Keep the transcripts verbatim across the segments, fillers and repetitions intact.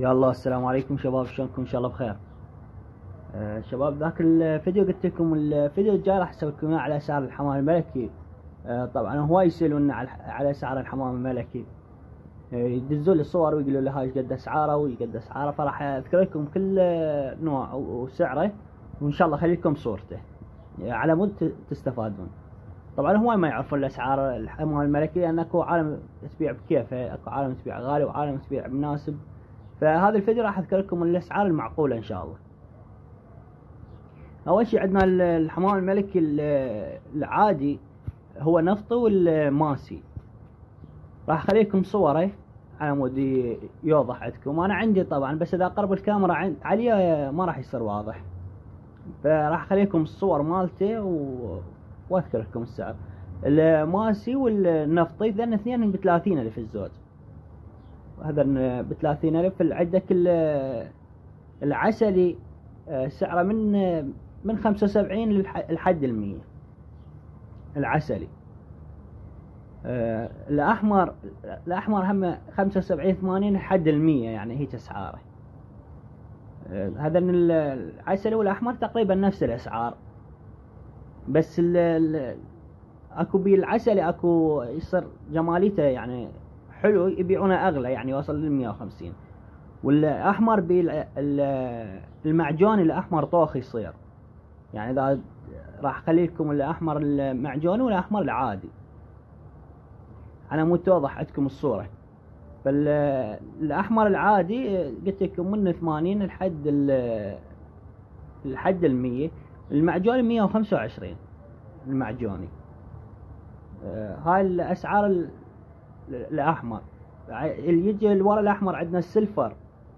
يا الله، السلام عليكم شباب، شلونكم؟ ان شاء الله بخير. آه شباب، ذاك الفيديو قلت لكم الفيديو الجاي راح اسوي لكم اياه على سعر الحمام الملكي. آه طبعا هواي يسالون على على سعر الحمام الملكي، آه يدزون لي الصور ويقولوا لي هاي ايش قد اسعاره وايش قد اسعاره، فراح اذكر لكم كل نوع وسعره، وان شاء الله اخلي لكم صورته على مود تستفادون. طبعا هواي ما يعرفون الاسعار الحمام الملكي، لان اكو عالم تبيع بكيفه، اكو عالم تبيع غالي وعالم تبيع مناسب. فهذا الفيديو راح اذكر لكم الاسعار المعقوله ان شاء الله. اول شيء عندنا الحمام الملكي العادي هو نفطي والماسي، راح اخلي لكم صوره على مود يوضح عندكم. انا عندي طبعا، بس اذا قرب الكاميرا عليه ما راح يصير واضح، فراح اخلي لكم الصور مالته و... واذكر لكم السعر. الماسي والنفطي ذن اثنين ب ثلاثين الف الزوج، هذا ب ثلاثين الف. عندك العسلي سعره من من خمسة وسبعين لحد المية العسلي. الاحمر الاحمر هم خمسة وسبعين ثمانين لحد المية، يعني هيك اسعاره. هذا العسلي والاحمر تقريبا نفس الاسعار، بس ال ال اكو بالعسلي اكو يصير جماليته يعني حلو، يبيعونه اغلى، يعني يوصل لل مية وخمسين. والاحمر بالمعجون الاحمر طوخ يصير، يعني اذا راح اخلي لكم الاحمر المعجون والاحمر العادي على مود توضح عندكم الصوره. فالاحمر العادي قلت لكم من ثمانين لحد لحد المية. المعجون مية وخمسة وعشرين المعجوني. آه هاي الاسعار الاحمر. اللي يجي اللي ورا الاحمر عندنا السلفر.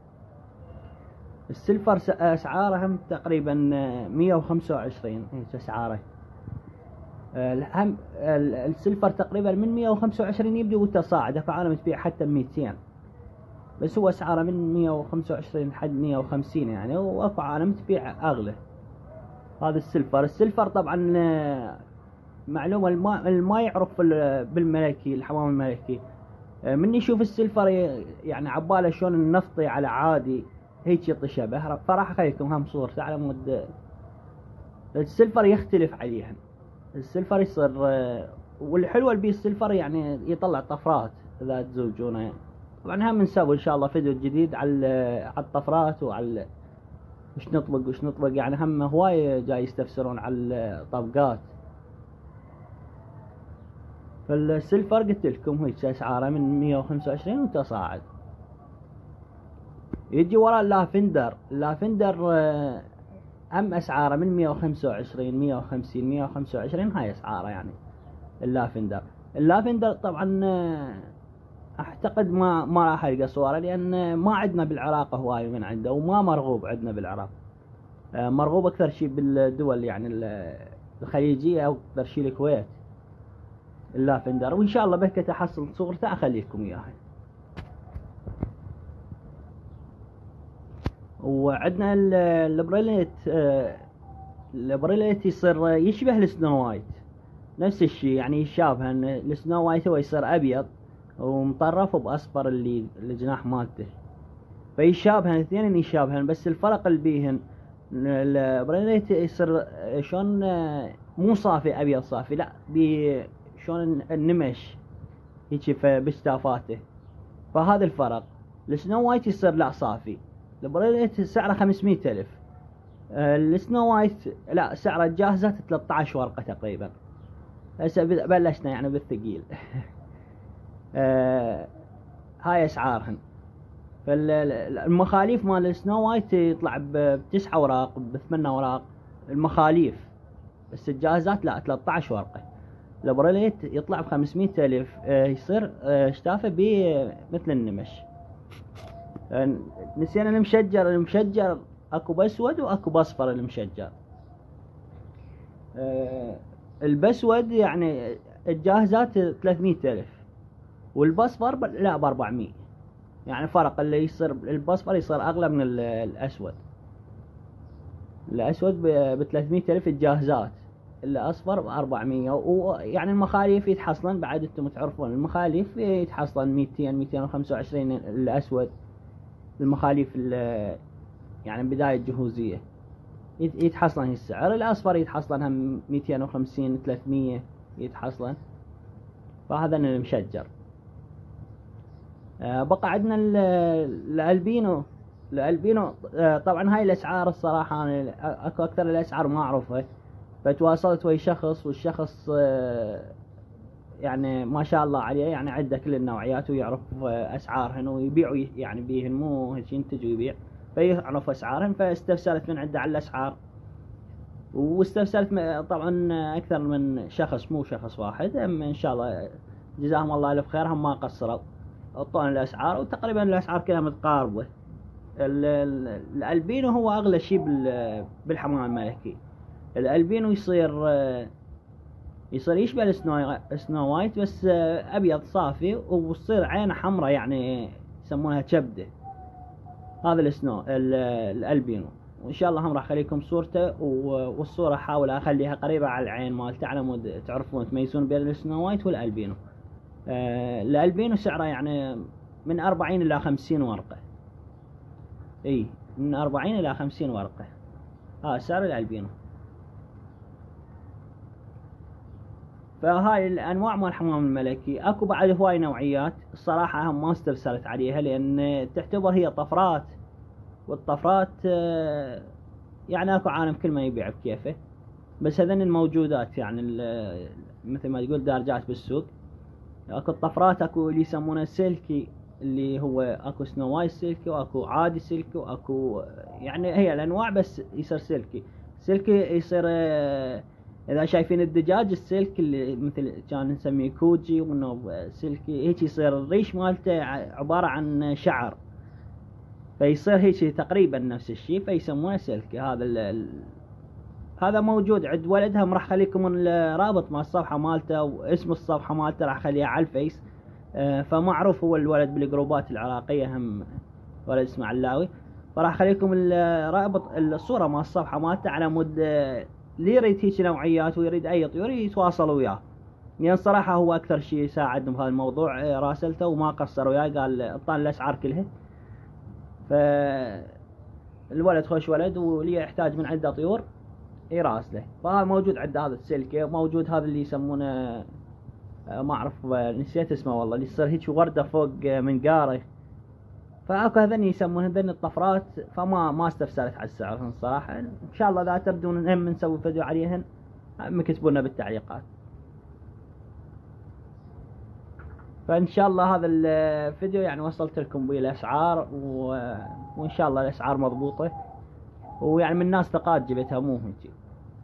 السلفر اسعاره هم تقريبا مية وخمسة وعشرين، هيك اسعاره. آه هم السلفر تقريبا من مية وخمسة وعشرين يبدأ وتصاعد، اكو عالم تبيع حتى ميتين، بس هو اسعاره من مية وخمسة وعشرين لحد مية وخمسين يعني، واكو عالم تبيع اغلى. هذا السلفر. السلفر طبعا معلومة الما, الما يعرف بالملكي الحمام الملكي، من يشوف السلفر يعني عباله شلون النفطي على عادي هيك يعطي شبه، فراح اخليكم هم صورته على مود. السلفر يختلف عليهم، السلفر يصير، والحلوة اللي بيه السلفر يعني يطلع طفرات اذا تزوجونه. طبعا هم نسوي ان شاء الله فيديو جديد على على الطفرات وعلى وش نطبق وش نطبق، يعني هم هواي جاي يستفسرون على الطبقات. فالسلفر قلت لكم هيك اسعاره من مية وخمسة وعشرين وتصاعد. يجي وراء اللافندر. اللافندر هم اسعاره من مية وخمسة وعشرين مية وخمسين مية وخمسة وعشرين، هاي اسعاره يعني اللافندر. اللافندر طبعا اعتقد ما ما راح القى صوره، لان ما عندنا بالعراق هواي من عنده، وما مرغوب عندنا بالعراق. مرغوب اكثر شيء بالدول يعني الخليجيه، او اكثر شيء الكويت اللافندر. وان شاء الله بهك تحصل صورته اخليكم اياها. وعندنا البريليت. البريليت يصير يشبه السنو وايت، نفس الشيء يعني يشابه. السنو وايت هو يصير ابيض ومطرف باصفر اللي الجناح مالته، فيشابهن الاثنين يشابهن، بس الفرق اللي بيهن البريليت يصير شلون مو صافي ابيض صافي، لا بي شلون النمش هيك بشتافاته، فهذا الفرق. السنو وايت يصير لا صافي. البريليت سعره خمسمية الف. السنو وايت لا سعره جاهزة ثلاثة عشر ورقة تقريبا. هسه بلشنا يعني بالثقيل. آه هاي اسعارهن. فالمخاليف مال السنو وايت يطلع بتسعة اوراق بثمان اوراق المخاليف، بس الجاهزات لا ثلاثة عشر ورقة. البريليت يطلع بخمسمية الف. آه يصير آه شتافه مثل النمش. آه نسينا المشجر. المشجر اكو باسود واكو باصفر. المشجر آه الباسود يعني الجاهزات ثلاثمية الف، والباصفر لا ب أربعمية، يعني فرق. اللي يصير الباصفر يصير اغلى من الاسود. الاسود ب ثلاثمية الف الجاهزات، الاصفر ب أربعمية. ويعني المخاليف يتحصلن بعد، انتم تعرفون المخاليف يتحصلن ميتين ميتين وخمسة وعشرين الاسود. المخاليف يعني بداية جهوزية يتحصلن السعر. الأصفر يتحصلن هم مئتين وخمسين ثلاثمية يتحصلن. فهذا المشجر. بقى عندنا الألبينو. الألبينو طبعا هاي الأسعار الصراحة أنا أكو أكثر الأسعار ما أعرفها، فتواصلت ويا شخص، والشخص يعني ما شاء الله عليه يعني عنده كل النوعيات ويعرف أسعارهن ويبيع يعني بيهن، مو هيك ينتج ويبيع، فيعرف أسعارهن. فاستفسرت من عنده على الأسعار، واستفسرت طبعا أكثر من شخص مو شخص واحد. إن شاء الله جزاهم الله ألف خير، هم ما قصروا أعطونا الأسعار، وتقريبا الأسعار كلها متقاربة. الألبينو هو أغلى شيء بالحمام الملكي. الألبينو يصير يصير يشبه السنو وايت بس أبيض صافي، وتصير عينه حمراء يعني يسمونها كبدة. هذا السنو الألبينو، وإن شاء الله هم راح أخليكم صورته، والصورة حاول أخليها قريبة على العين مالته على مود تعرفون تميزون بين السنو وايت والألبينو. الألبينو سعره يعني من أربعين إلى خمسين ورقة. اي من أربعين إلى خمسين ورقة. ها سعر الألبينو. فهاي الأنواع مال الحمام الملكي. أكو بعد هواي نوعيات الصراحة هم ما استفسرت عليها، لأن تعتبر هي طفرات، والطفرات يعني أكو عالم كل ما يبيع بكيفه. بس هذين الموجودات يعني مثل ما تقول دارجات بالسوق. أكو الطفرات، أكو اللي يسمونه سلكي اللي هو اكو سنو وايت سلكي، واكو عادي سلكي، واكو يعني هي الانواع بس يصير سلكي. سلكي يصير اذا شايفين الدجاج السلك اللي مثل كان نسميه كوجي، وانه سلكي هيك يصير الريش مالته عبارة عن شعر، فيصير هيك تقريبا نفس الشيء، فيسمونه سلكي. هذا ال هذا موجود عند ولدهم. راح اخليكم الرابط مع الصفحة مالته واسم الصفحة مالته راح اخليها على الفيس. فمعروف هو الولد بالجروبات العراقية، هم ولد اسمه علاوي. فراح اخليكم الرابط الصورة مع الصفحة مالته على مود اللي يريد هيك نوعيات ويريد اي طيور يتواصلوا وياه، لان يعني صراحة هو اكثر شيء ساعدنا بهذا الموضوع. راسلته وما قصر وياه، قال اعطاني الاسعار كلها. فالولد خوش ولد، واللي يحتاج من عنده طيور يراسله. فهذا موجود عنده هذا السلكي، موجود هذا اللي يسمونه ما اعرف نسيت اسمه والله، اللي يصير هيك وردة فوق منقاره. فاكو هذني يسمون هذني الطفرات. فما ما استفسرت على السعر الصراحة. ان شاء الله اذا تردون هم نسوي فيديو عليهن اكتبوا لنا بالتعليقات. فان شاء الله هذا الفيديو يعني وصلت لكم بيه الاسعار، و... وان شاء الله الاسعار مضبوطة، ويعني من الناس ثقات جبتها مو هيك.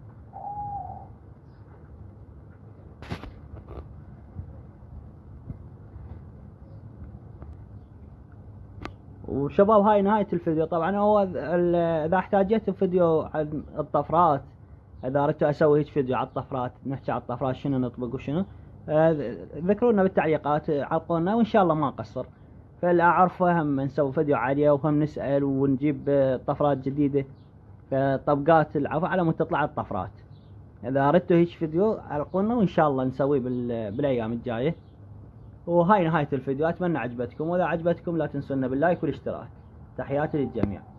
وشباب هاي نهاية الفيديو. طبعا هو اذا احتاجت فيديو عن الطفرات، اذا اردت اسوي هيك فيديو على الطفرات، نحكي على الطفرات شنو نطبق وشنو، ذكرونا بالتعليقات عطونا وان شاء الله ما اقصر. فاللي اعرفه هم نسوي فيديو عليه، وهم نسأل ونجيب طفرات جديدة، طبقات العفو على ما تطلع الطفرات. اذا اردتوا هيك فيديو عرقونا وان شاء الله نسويه بالايام الجاية. وهاي نهاية الفيديو. اتمنى عجبتكم، واذا عجبتكم لا تنسونا باللايك والاشتراك. تحياتي للجميع.